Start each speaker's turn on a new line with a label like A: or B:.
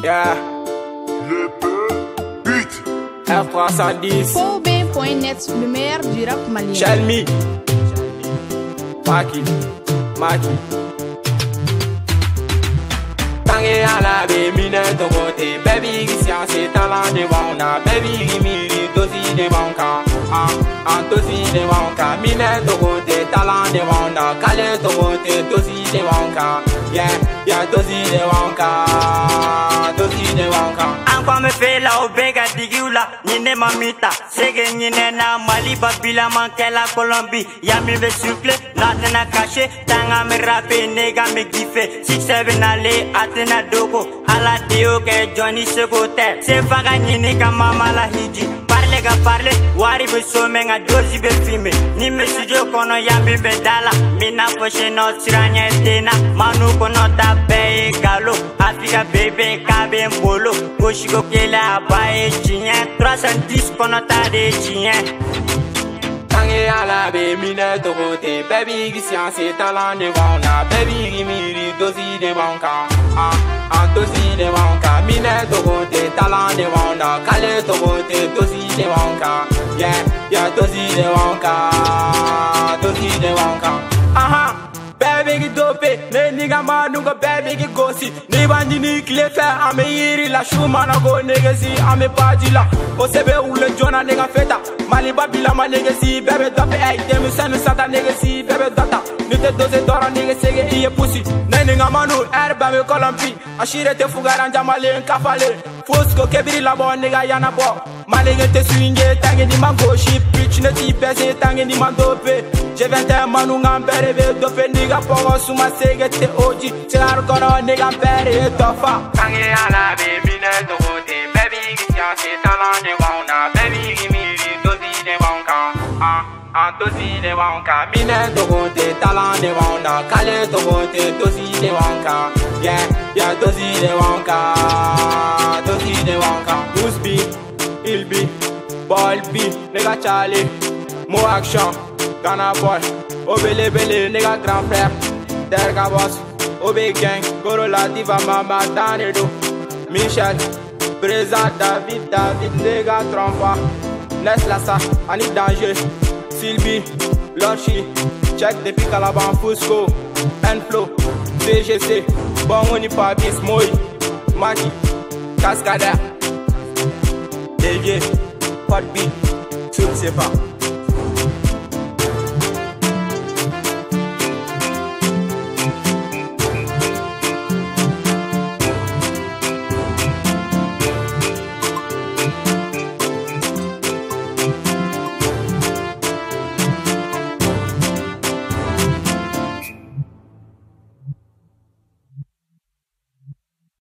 A: Yeah. R310.
B: Fobe.net, le meilleur du rap malien.
A: Shelmy. Maki. Tangue à la bémine de côté. Baby, qui c'est talent de wana. Baby, qui miri, dosi de banca. Dosi de banca. Mine de côté, talent de wana. Calé de côté, dosi de banca. Yeah, dosi de banca. Dosi de banca.
C: Encore me fait la obéga digula, nine mamita, sege nine na Mali, Babila manque la Colombie, yami ve souffle, natena caché, tanga me rappe, nega me giffe, 6-7 allé, atena doko, ala deo que Johnny se côté, se faga nine ka mama la hiji, parle, wari be somenga dozi be filme, ni me studio kono yami be dala, mina poche no tiranya tena, manu kono tabe galo, Africa bébé kabe mbolo, Koshiko kela abaye chien 310 kono tade chien.
A: Tangue à la bémine de côté. Baby qui c'est talent de wana. Baby qui miri dosi de banca. Dosi de banca. Mine de côté talent de wana. Calé de côté dosi de banca. Yeah, dosi de banca. Dosi de banca. Baby qui dopé, ne nigga manunga baby qui gosi. Ni bandi ni klefe, ame yiri la shuma na go negesi, ame padila. O sebe ule jona nega feta, mali babila ma negesi, bebe dope ay temi senu sata negesi, bebe dota. Nite doze dora negesege iye pussy. Ne nigga manu erba me kolompi, ashire te fugaranja male nkafale. Fosco kebiri la bo nigga yana bo. Malenge te swinge tange ni mangoshi, pitch ne ti pese tange ni mandope. Je vais te manunga berebe dope nigga pogo suma sege te oji. Tirar kono nigga bere tofa. Tange ala baby ne to côté. Baby qui c'est talent de wana. Baby qui miri dosi de banca. Dosi de banca. Mine to côté talent de wana. Calé to côté dosi de banca. Yeah, dosi de banca. Dosi de banca. Musbi, Ilbi, Ball B, nigga Charlie, Mo Action, Ghana Boy, Obele Bele, nigga Grand Frère, Derga Boss, Obe Gang, Gorola Diva Mama, Danedo, Michel, Breza, David, nigga Trompa, Neslasa, Annie Danger, Sylvie, Lorchi, Check the Picalaban, Fusco, Enflow, CGC, Bongoni Papis, Moi, Maki, Cascada. Pas de beat, tout c'est pas.